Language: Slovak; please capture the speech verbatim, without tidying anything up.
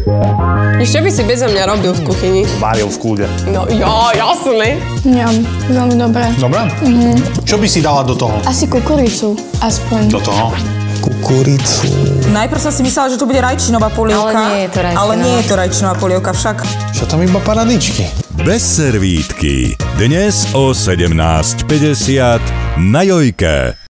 Čo by si bezo mňa robil v kuchyni? Varil v kľude. No, ja, jasné. Mňam, veľmi dobré. Dobre? Mhm. Čo by si dala do toho? Asi kukuricu, aspoň. Do toho? Kukuricu. Najprv som si myslela, že to bude rajčinová polievka. Ale nie je to rajčinová. Ale nie je to rajčinová polievka však. Čo tam iba paradičky? Bez servítky. Dnes o sedemnásť päťdesiat na Jojke.